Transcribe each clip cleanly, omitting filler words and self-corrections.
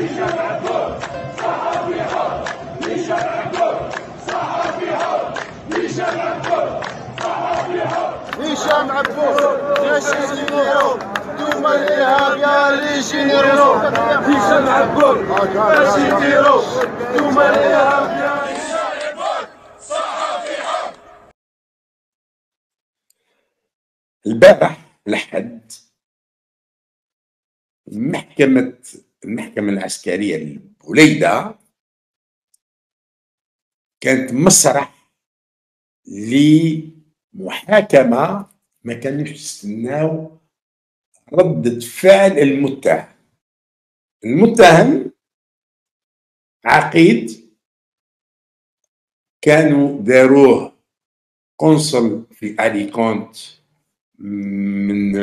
هشام عبود يا شيرو دوما الارهاب يا لي شيرو هشام عبود يا شيرو دوما الارهاب يا البارح الأحد المحكمة العسكرية لبوليدة كانت مسرح لمحاكمة ما كانوش يستناو ردة فعل المتهم عقيد، كانوا داروه قنصل في أليكونت من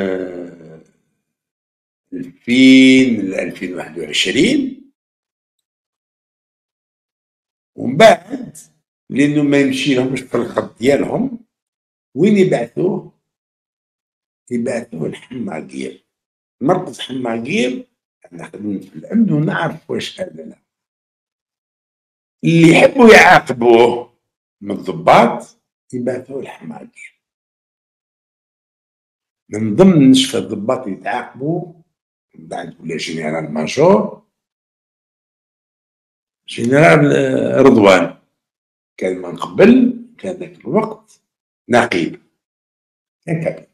2000 ل 2021، ومن بعد لأنه ما يمشي لهمش في الخط ديالهم وين يبعثوه لحماقير، مركز حماقير. احنا خدمنا في الأمن ونعرف واش هذا. لا، اللي يحبوا يعاقبوه من الضباط يبعثوه لحماقير. من ضمن نشفى الضباط اللي يتعاقبوا من بعد ولا جنرال ماجور، جنرال رضوان كان من قبل، كان ذاك الوقت نقيب، كان كابتن.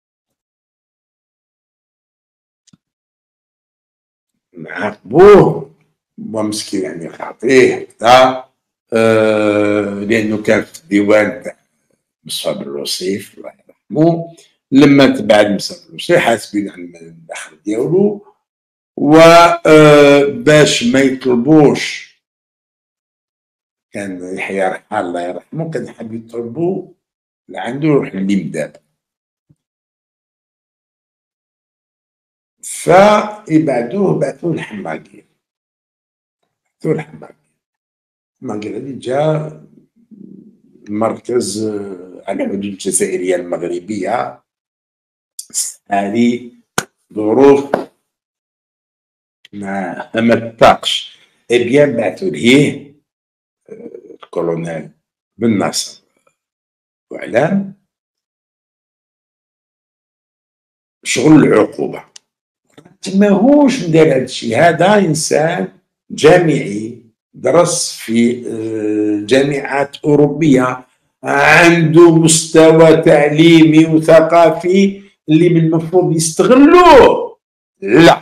نعاقبوه ومسكين يعني خاطيه هكذا، لأنه كان في الديوان تاع مصطفى بن الوصيف الله يرحمه. لما تبعد مصطفى بن الوصيف حاسبين على الدخل ديالو، وباش ما يطلبوش، كان يحيى رحال الله يرحمه كان حاب يطلبوا لعنده يروح للمداب، فيبعثوه لحماقير. حماقير هذه جا مركز على الحدود الجزائرية المغربية. هذه ظروف ما تطاقش. بيان بعثوا ليه الكولونيل بن ناصر وعلام شغل العقوبة، ماهوش ندير هذا الشيء. هذا إنسان جامعي درس في جامعات أوروبية، عنده مستوى تعليمي وثقافي اللي من المفروض يستغلوه. لا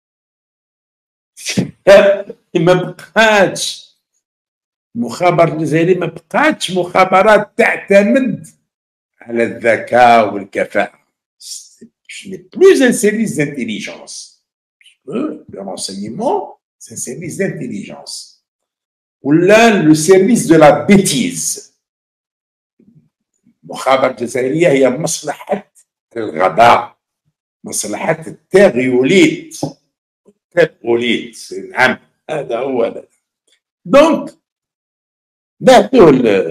ما بقاتش المخابرات الجزائرية، ما بقاتش مخابرات تعتمد على الذكاء والكفاءة. Ce n'est plus un service d'intelligence. Le renseignement, c'est un service d'intelligence. Ou là, le service de la bêtise. المخابرة الجزائرية هي مصلحة الغباء، مصلحة التغيوليت. نعم، هذا هو هذا. دونك بعثوه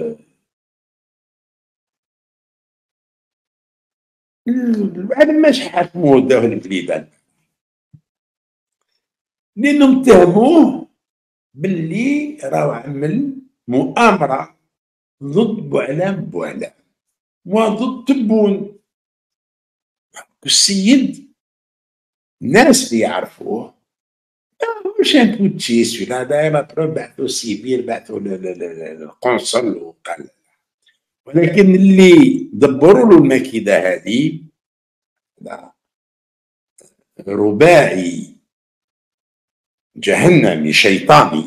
بعد ما حكموه داوه للبليدان، لأنهم اتهموه باللي راهو عمل مؤامرة ضد بوعلام وضد تبون. السيد الناس اللي يعرفوه مش ان بوتشيس ولا دايما بعثوا سيفيل، بعثوا القنصل وقال، ولكن اللي دبروا له المكيدة هذه رباعي جهنمي شيطاني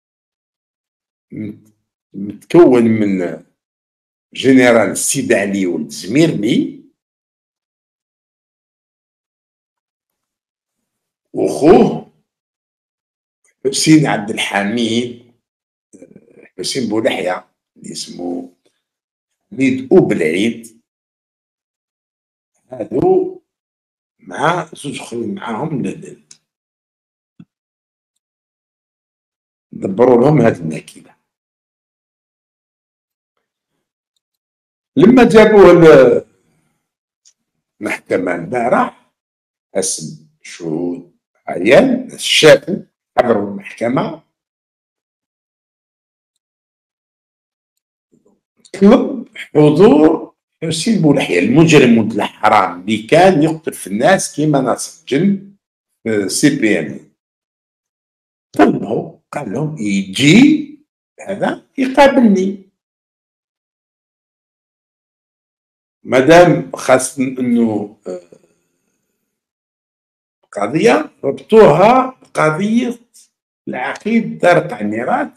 متكون من جنرال السيد علي ولد زميرني وخوه حسين عبد الحميد، حسين بولحية اللي اسمه حميد أوبلعيد. هادو مع زوج اخرين معاهم دبروا لهم هاد الماكينة. لما جابوه المحكمة البارح حسب شهود عيان شافوا حضروا المحكمة، طلب حضور حسين بولحية المجرم ولد الحرام اللي كان يقتل في الناس كيما ناصر الجن سي بي ام. طلبه قال لهم يجي هذا يقابلني، مادام خاص انه قضيه ربطوها بقضيه العقيد دار التعميرات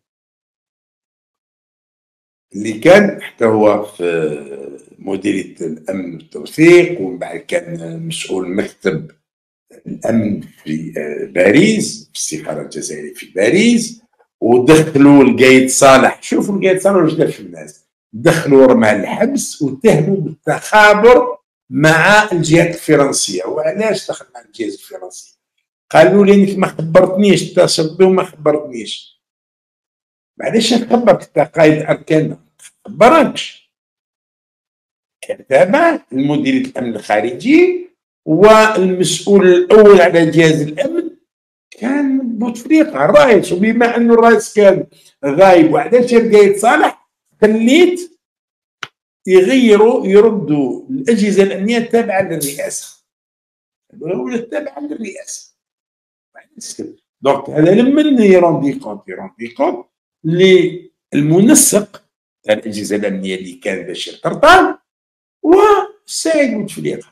اللي كان حتى هو في مديريه الامن والتوثيق، ومن بعد كان مسؤول مكتب الامن في باريس في السفاره الجزائريه في باريس. ودخلوا القايد صالح، شوفوا القايد صالح واش دار في الناس، دخلوا رماه الحبس واتهموا بالتخابر مع الجهات الفرنسيه. وعلاش دخل مع الجهات الفرنسيه؟ قالوا لي ما خبرتنيش، اتصلت بهم ما خبرتنيش. معليش نخبرك انت قائد اركان، ما خبركش. كان تابع لمديريه الامن الخارجي، والمسؤول الاول على جهاز الامن كان بوتفليقه الرئيس. وبما انه الرئيس كان غايب وعلاش القايد صالح خليت يغيروا يردوا الاجهزه الامنيه التابعه للرئاسه، ولا التابعه للرئاسه. دونك هذا لما يروندي كونت للمنسق تاع الاجهزه الامنيه اللي كان بشير طرطان وسعيد بوتفليقه،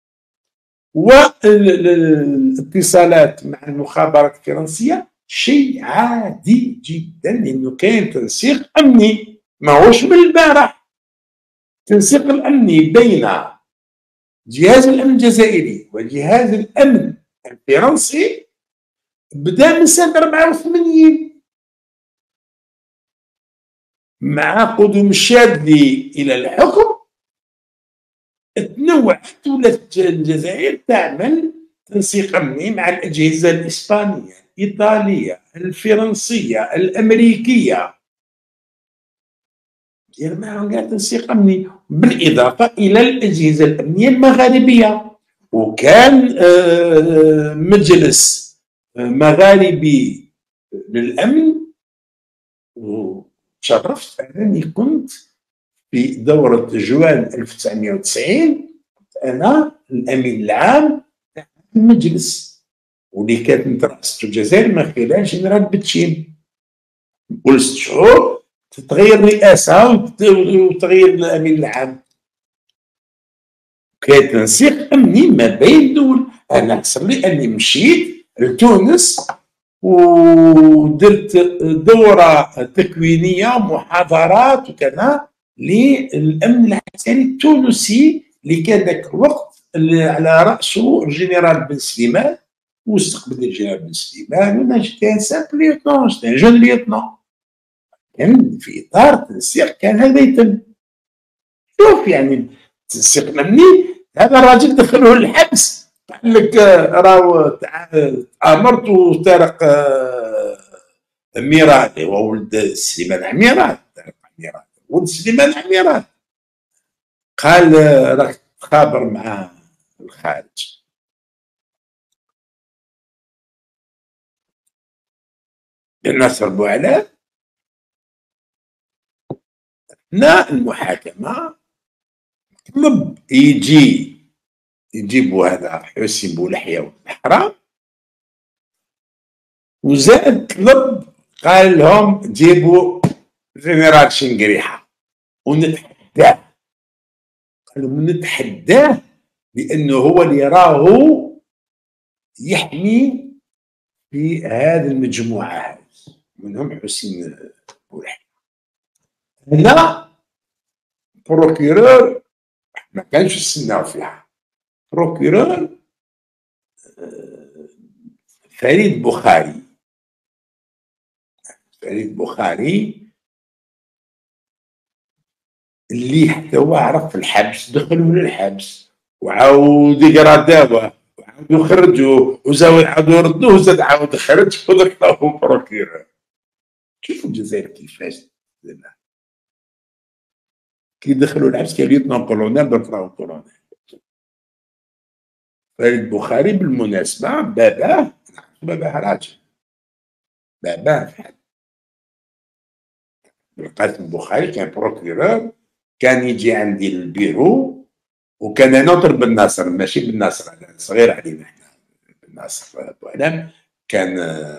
والاتصالات مع المخابرات الفرنسيه شيء عادي جدا، لانه كان تنسيق امني ماهوش من البارح. التنسيق الامني بين جهاز الامن الجزائري وجهاز الامن الفرنسي بدا من سنه 84 مع قدوم الشاذلي الى الحكم. تنوعت ولات الجزائر تعمل تنسيق امني مع الاجهزه الاسبانيه، الايطاليه، الفرنسيه، الامريكيه، دير معهم كاع تنسيق امني، بالاضافه الى الاجهزه الامنيه المغاربيه. وكان مجلس مغاربي للامن. وتشرفت انني كنت في دوره جوان 1990 انا الامين العام تاع المجلس، واللي كانت رئاسته الجزائر من خلال جنرال بتشين. كل 6 شهور تتغير رئاسه وتغير الامين العام. كان تنسيق امني ما بين الدول. انا حصل لي اني مشيت لتونس ودرت دوره تكوينيه محاضرات وكذا للامن العسكري التونسي اللي كان ذاك الوقت اللي على راسه الجنرال بن سليمان. واستقبل الجنرال بن سليمان وانا جيت ان سامبل ليوتنون، جيت ان جون ليوتنون. كان في اطار تنسيق كان هذا يتم. شوف يعني التنسيق الامني هذا الراجل دخلوه للحبس قال لك راهو تآمرت وطارق ميراد هو ولد سليمان عميرات، طارق عميرات ولد سليمان عميرات، قال راك تخابر مع الخارج. ناصر بوعلى اثناء المحاكمه طلب يجيبوا هذا حسين بولحية والحرام، وزاد طلب قال لهم جيبوا جنرال شنقريحه ونتحداه. قالوا نتحداه لانه هو اللي راهو يحمي في هذه المجموعه منهم حسين بولحية. هنا بروكيرور ما كانش يستناو فيها. بروكيرور فريد بخاري اللي حتى هو عرف في الحبس، دخلوا للحبس وعاود يقرا وعاودوا خرجوا وزاو عاودوا يردوه وزاد عاود خرج ودخلوه بروكيرور. شوفوا الجزائر كيفاش كي دخلوا الحبس كان ليوتنون كولونيل برفراو كولونيل. فريد بخاري بالمناسبة باباه راجل باباه فحل. القاسم بوخاري كان بروكيرور، كان يجي عندي للبيرو، وكان نوتر بن ناصر ماشي بن ناصر صغير علينا احنا، بن ناصر بوعلام كان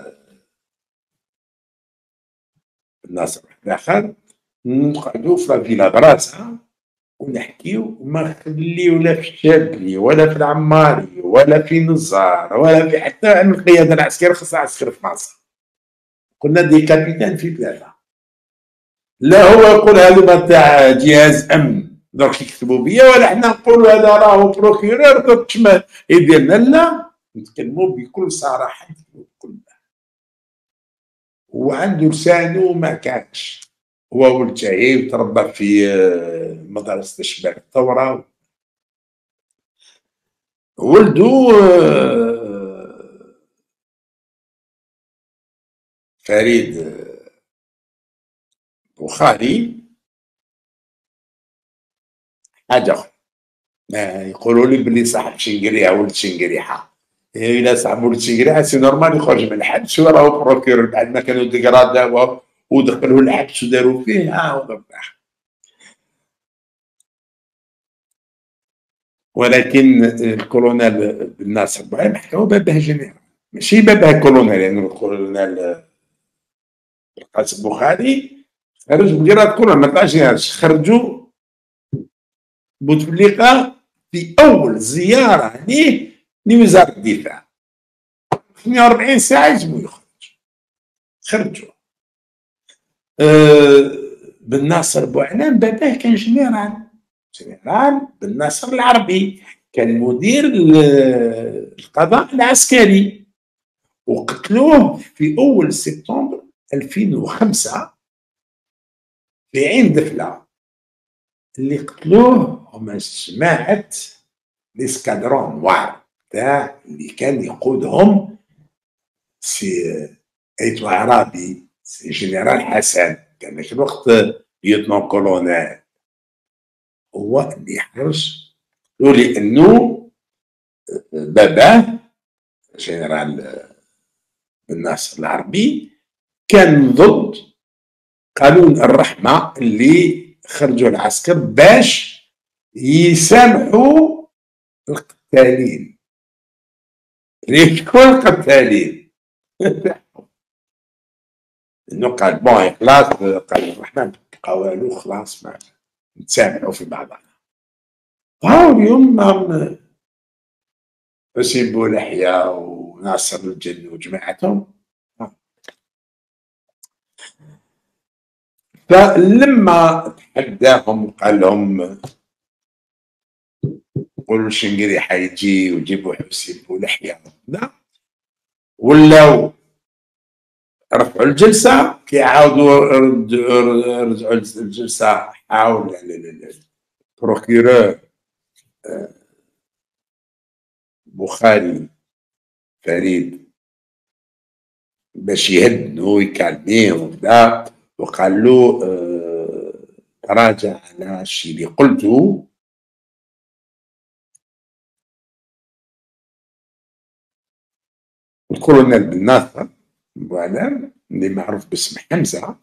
بن ناصر واحد اخر، نقعدوا في لافيلا براسها ونحكيو، وما خليو لا في الشابلي ولا في العماري ولا في نزار ولا في حتى عن القياده العسكريه، خاصها عسكري في مصر. كنا دي كابيتان في ثلاثه، لا هو يقول هذا تاع جهاز امن درك يكتبوا بيا، ولا حنا نقولوا هذا راهو بروكيرور درك ما يدير لنا، لا نتكلموا بكل صراحه بكل. وعنده لسانه ما كانش، هو ولد شهيد تربى في مدرسه الشباب الثوره. ولدو فريد بوخاري حاجه اخرى، يقولوا لي بلي صاحب شنقريحه ولد شنقريحه، الا صاحب ولد شنقريحه سي نورمال يخرج من الحبس وراه بروكيور بعد ما كانوا ديكرادا ودخلوه الحبس وداروا فيه ولكن الكولونيل بن ناصر بوعلام حكاو باباه جنرال، ماشي باباه كولونيل، لان الكولونيل القاسم بوخاري خرج بقراءة كولونيل ما طلعش جنرال، خرجوا بوتفليقه في اول زياره ليه لوزاره الدفاع، 48 ساعه يجبو يخرج، خرجوا. بن ناصر بوعلام باباه كان جنرال بن ناصر العربي، كان مدير القضاء العسكري، وقتلوه في اول سبتمبر 2005 في عين دفله. اللي قتلوه هما جماعه ليسكادرون نوار تاع اللي كان يقودهم سي ايتو عرابي، سي جنرال حسن، كان ذاك الوقت ليوتنون كولونيل، هو اللي حرج لانه باباه جنرال بن ناصر العربي كان ضد قانون الرحمه اللي خرجوا العسكر باش يسامحوا القتالين. ليش كل القتالين؟ انه قال بون خلاص، قال الرحمن بقى والو خلاص ما نتسامحوا في بعضنا. هاو اليوم حسين بولحية وناصر الجن وجماعتهم. فلما تحداهم وقال لهم قولوا الشنقريحه يجي وجيبوا حسين بولحية، لا ولاو رفعوا الجلسه، كي عاودوا رجعوا الجلسه حاول البروكيرور بوخاري فريد باش يهدنو ويكالميه وكذا، وقال له تراجع على الشيء اللي قلته. الكولونيل بن ناصر بوعلام اللي معروف باسم حمزه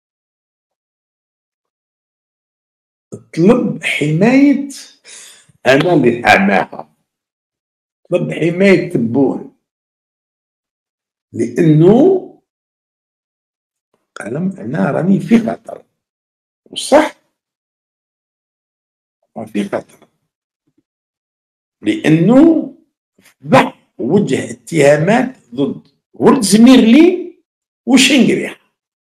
طلب حمايه، انا اللي حماها، طلب حمايه تبون، لانه قال انا راني في خطر، وصح في خطر، لانه فضح وجه اتهامات ضد ولد زميرلي وشنقريحه.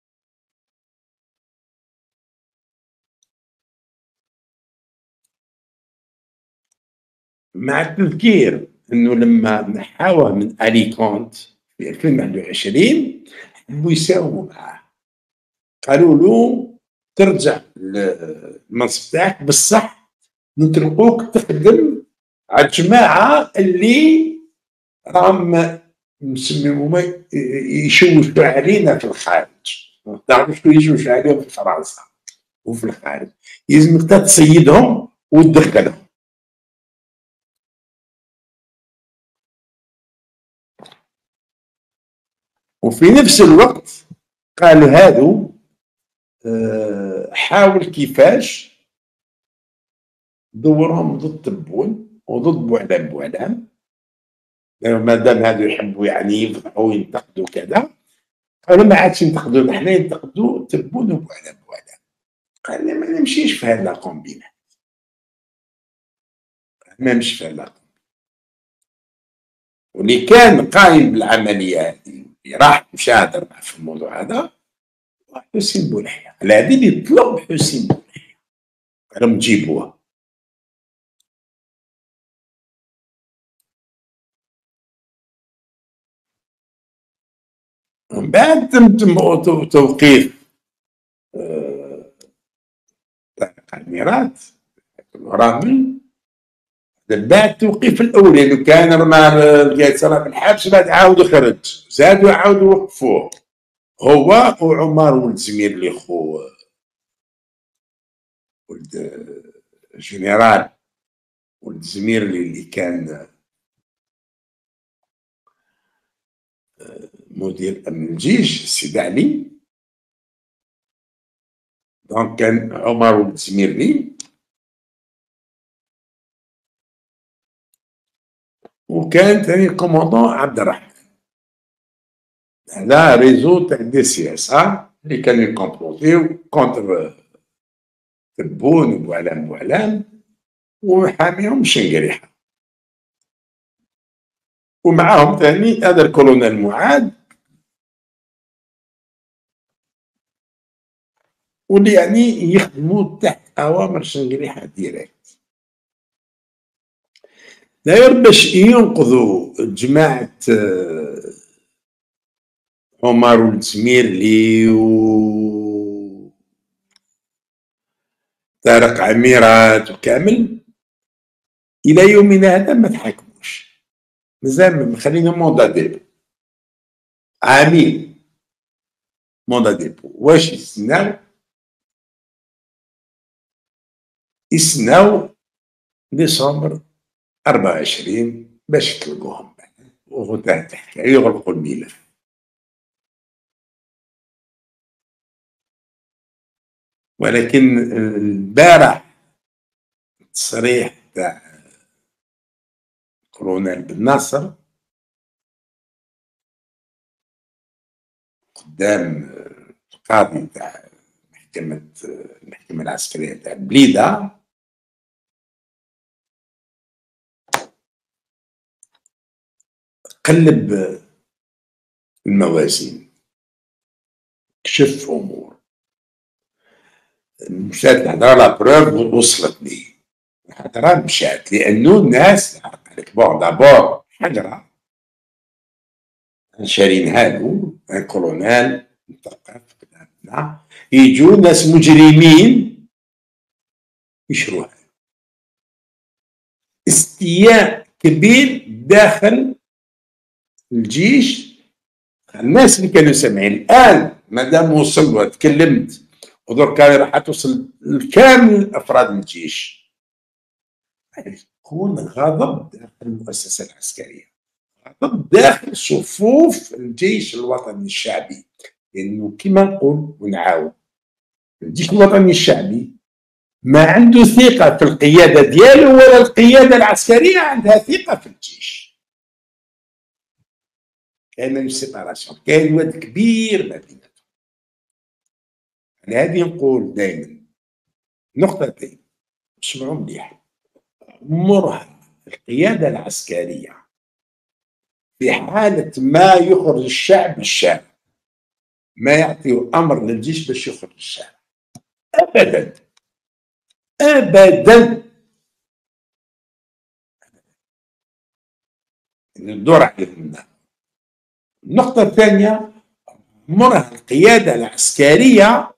مع التذكير انه لما نحاوه من اليكونت في 2021 حبوا يساوموا معاه، قالوا له ترجع للمنصب تاعك بصح نطلقوك تخدم على الجماعه اللي راهم مسميهم يشوشوا علينا في الخارج، ما تعرفش شنو يشوشوا عليهم في فرنسا وفي الخارج، لازمك تصيدهم وتدخلهم. وفي نفس الوقت قالوا هادو حاول كيفاش دورهم ضد تبون وضد بوعلام ما دام هادو يحبوا يعني يفضحوا وينتقدوا كذا، قالوا ما عادش ينتقدوا حنا، ينتقدوا تبون وبوعلام. قال ما نمشيش في هاد لا كومبينات، ما نمشي في هاد لا كومبينات. واللي كان قايم بالعمليه هذه راح مشى هدر في الموضوع هذا حسين بولحية. العادي اللي طلب حسين بولحية قالهم تجيبوها. من بعد تم توقيف التعميرات الرامل. من بعد التوقيف الاول لانه كان رمى القيصر في الحبس، بعد عاودوا خرج، زادوا عاودوا وقفوه هو وعمر ولد زمير اللي خو ولد جنرال ولد زمير اللي كان مدير امن الجيش السيد علي. دونك كان عمر ولد زميرلي وكان ثاني كوموندون عبد الرحمن. هذا ريزو تاع دي سي اس اللي كانوا يكومبلوطيو كونتر تبون وبوعلام وحاميهم شنقريحه. ومعاهم ثاني هذا الكولونيل معاد واللي يعني يخدموا تحت اوامر شنقريحه ديريكت. داير باش ينقذوا جماعه عمر ولد زميرلي و طارق عميرات وكامل، الى يومنا هذا ما تحاكموش، مازال مخلينا موندا ديبو عامين. موندا ديبو واش يستناو ديسمبر 24 باش تلقوهم وتحت الحكايه يغلقوا الملف. ولكن البارح التصريح تاع كولونيل بن ناصر قدام القاضي تاع المحكمة العسكرية تاع بليدة قلب الموازين، كشف امور، مشات الهضره لا بروف وصلت لي الهضره مشات لانه الناس قالك بون دابور حجره شارينها له ان كولونيل مثقف يجوا ناس مجرمين يشروها. استياء كبير داخل الجيش. الناس اللي كانوا سامعين الان مادام وصل وتكلمت ودركا راح توصل لكامل افراد الجيش، يكون غضب داخل المؤسسه العسكريه، غضب داخل صفوف الجيش الوطني الشعبي. لانه كما نقول ونعاود، الجيش الوطني الشعبي ما عنده ثقه في القياده ديالو ولا القياده العسكريه عندها ثقه في الجيش. كاين سيباراسيون، كاين واد كبير ما بيناتهم. لهذه نقول دائما نقطتين اسمعوا مليح. عمرها القياده العسكريه في حاله ما يخرج الشعب للشارع ما يعطيوا امر للجيش باش يخرج للشارع ابدا ابدا. ندور عليهم. النقطة الثانية، عمرها القيادة العسكرية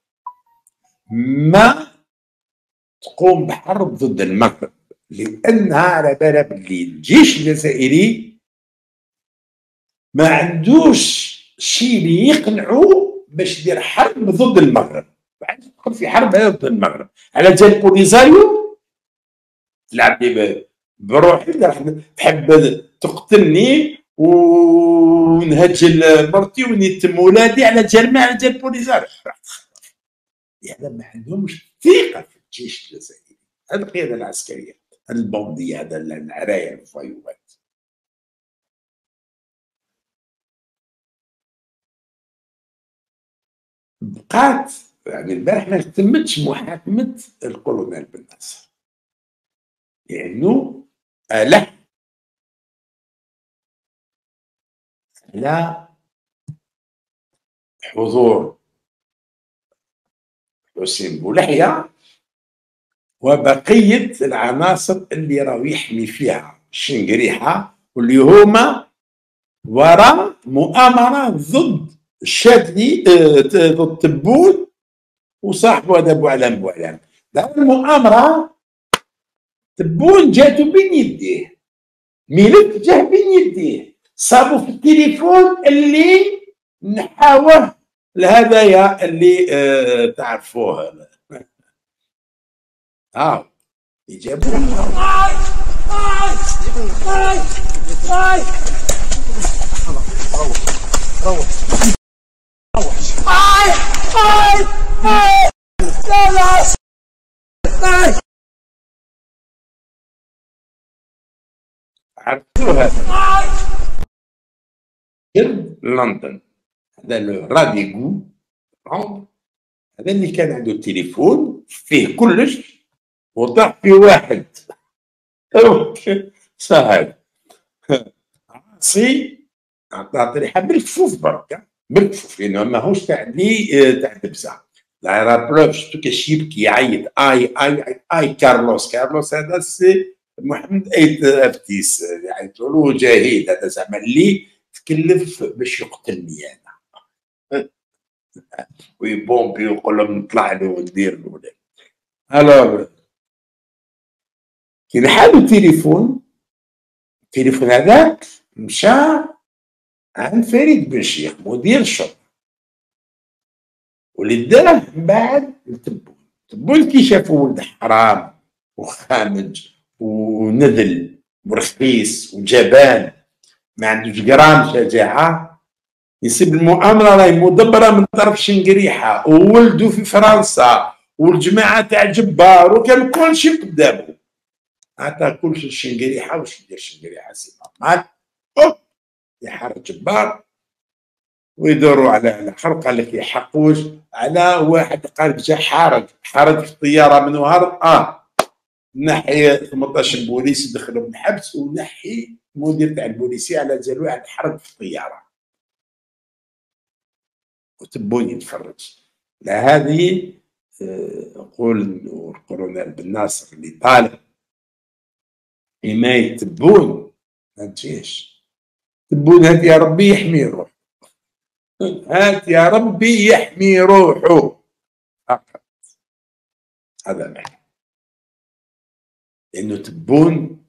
ما تقوم بحرب ضد المغرب، لأنها على بالها باللي الجيش الجزائري ما عندوش شيء اللي يقنعوا باش يدير حرب ضد المغرب. بعد تدخل في حرب ضد المغرب على جال بوليزاريو تلعب لي بروحي، تحب تقتلني ونهجل مرتي ونيتم ولادي على جال ما على جال بوليزار. يعني ما عندهمش ثقه في الجيش الجزائري، هذه القياده العسكريه البونديه، هذا العرايا الفيوات. بقات يعني البارح ما تمتش محاكمه الكولونيل بن ناصر لانه ألح على حضور حسين بولحية وبقية العناصر اللي راهو يحمي فيها الشنقريحة واللي هما وراء مؤامرة ضد الشاذلي، ضد تبون وصاحبه هذا بوعلام بوعلام. المؤامرة تبون جاتو بين يديه، ملف جاه بين يديه، صابوا في التليفون اللي نحاوه الهدايا اللي تعرفوها. يجابوه عرفتوها جد لندن. هذا الراديغو هذا اللي كان عنده التليفون فيه كلش وطاح في واحد صاحب عاصي عطاه طريحه بالكفوف برك، بالكفوف لانه ماهوش تاع دبسه. لا بروف شفتو كاش يبكي يعيط اي كارلوس هذا سي محمد ايت افتيس يعيطوا له جاهد، هذا زعما اللي تكلف باش يقتلني انا ويبومبي ويقول لهم نطلع له وندير له. الوغ كي نحالو التليفون هذاك مشى عند فريد بن شيخ مدير الشرطه واللي داه من بعد تبون كي شافوا ولد حرام وخامج ونذل ورخيص وجبان ما عندوش جرام شجاعه، يسيب المؤامره راهي مدبره من طرف شنقريحه وولدو في فرنسا والجماعه تاع جبار وكان كلشي قدامه، عطاه كلشي الشنقريحه. واش يدير شنقريحه سي نورمال يحرك جبار ويدوروا على الاخر. قال لك يحقوش على واحد قال جا حارق في الطياره من وهرب نحي 18 بوليس دخلوا من الحبس ونحي المدير تاع البوليسيه على جال واحد حرق في الطياره وتبون يتفرج. لا هذه نقول انه الكولونيل بن ناصر اللي طالب حمايه تبون ما تجيش. تبون هات يا ربي يحمي روحه، هات يا ربي يحمي روحه فقط، هذا معنى. لانه تبون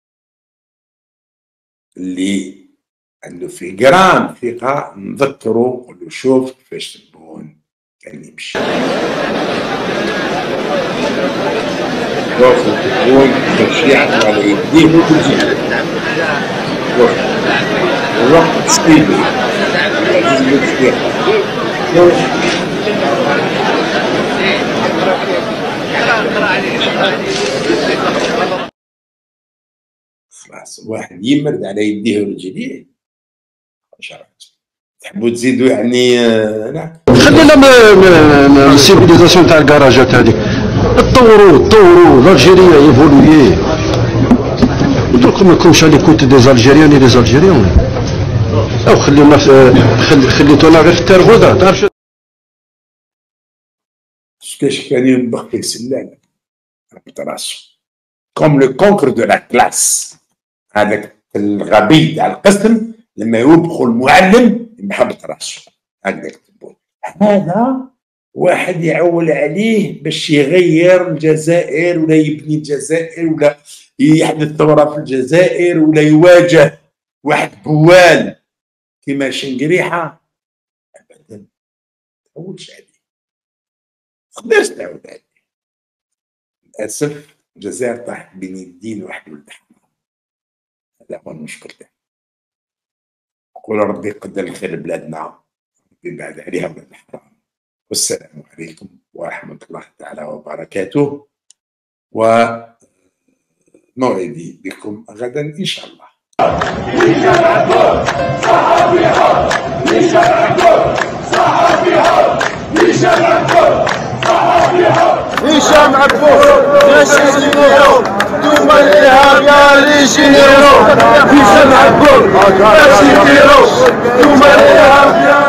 اللي عنده في جرام ثقه نذكره نقول له شوف كيفاش تبون كان يمشي، شوفوا تبون كيفاش يعطوا على يديه وتجي الوقت سيدي خلاص واحد يمرد على يديه ورجليه. تحبوا تزيدوا يعني خلينا السيفيليزاسيون تاع الكراجات هذيك طوروا الالجيريا ايفولوي. قلت لكم ماكمش على كوت دي زالجيريان لي زالجيريان او خليتونا غير في الترغوده. تعرف كاش كان ينبخ في السلالة راسو كوم لو كونكر دو لا كلاس. هذاك الغبي تاع القسم لما يوبخوا المعلم ينحبط راسو هكذاك تبون. هذا واحد يعول عليه باش يغير الجزائر ولا يبني الجزائر ولا يحدث ثوره في الجزائر ولا يواجه واحد بوال كيما شنقريحه. ابدا ما تعولش عليه، تقدرش تعود عليه. للاسف الجزائر طاحت بين يدين واحد ولد حرام، هذا هو المشكل تاعها. نقول ربي يقدر الخير لبلادنا، ربي يبعد عليها ولاد الحرام. والسلام عليكم ورحمة الله تعالى وبركاته، وموعدي بكم غدا إن شاء الله. هشام عبود صحفي حر، هشام عبود صحفي حر، هشام عبود صحفي حر، هشام عبود ناشي جينيرو دوما الإرهاب يا لي جينيرو، هشام عبود ناشي جينيرو دوما الإرهاب يا